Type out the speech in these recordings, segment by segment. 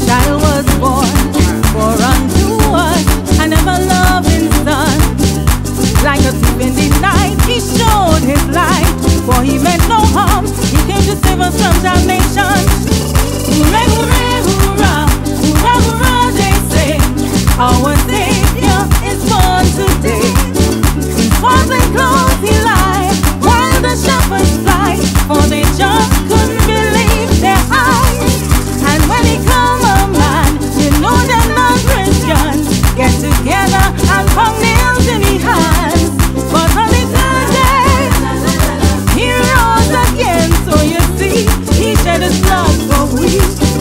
child was born, for unto us an ever-loving Son. Like a thief in the night, he showed his light, for he meant no harm, he came to save us from damnation. Hurray, hurray, hurrah, hurrah, hurrah, they say, our Savior is born today. In swaddling clothes he lied, while the shepherds fly, for they just couldn't believe their eyes. And when he come a man, you know they're not Christians, get together and hung nails in his hands. But on the third day, he rose again, so you see, he shed his blood for we.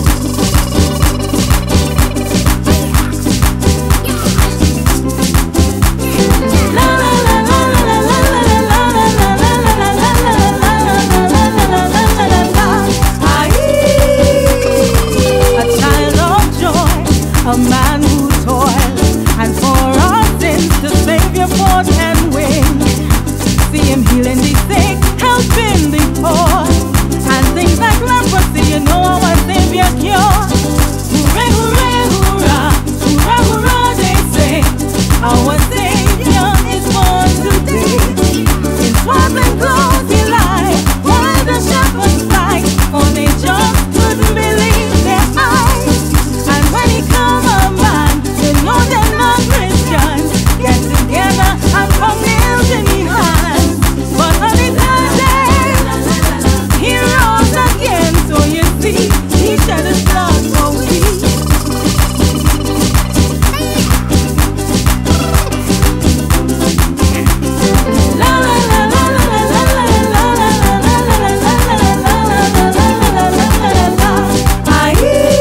A man who toiled, and for our sins the Savior fought and win. See him healing the sick, helping the poor, and things like leprosy, you know our Savior cure. Hurray, hurray, hurrah, hurrah, hurrah, they say, our Savior is born today. In swaddling clothes he lied, while the shepherds fly, for they just couldn't believe their eyes. And when he come a man, you know they're not Christians, get together and come nails in his hands. But on the third day, he rose again, so you see, he shed his blood for we. La la la la la la la la la la la la la la la la.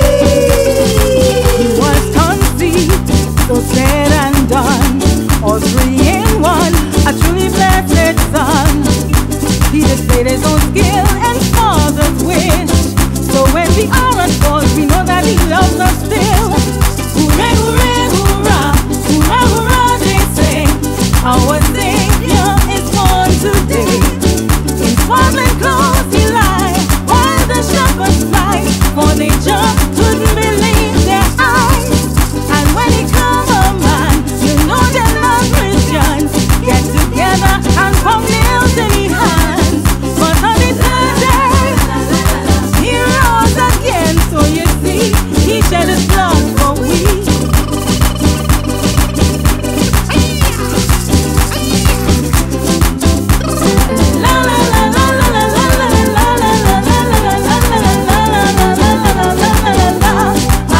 He was conceived, so said and done, all three in one, a truly blessed Son. He displayed his own skill and Father's wish, so when the hour falls, we know that he loves us still. Hurray, hurray, hurrah, hurrah, hurrah, they say, our Savior is born today. In swaddling clothes he lied, while the shepherds fly, for they just couldn't believe their eyes. And when he come a man, you know they're not Christians, get together and pump nails in his hands. But on the third day, he rose again, so you see, he shed his blood for we. La la la la la la la la la la la la la la la la.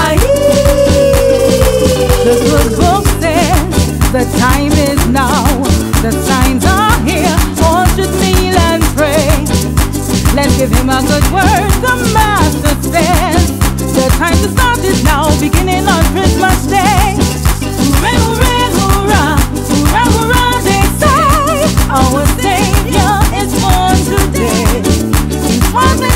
The good book says the time is now, the signs are here, all should kneel and pray. Let's give him a good word, the Master says. The time to start is now, beginning on Christmas Day. Hurray, hurray, hurrah, hurrah, hurrah, they say, our Savior is born today. In swaddling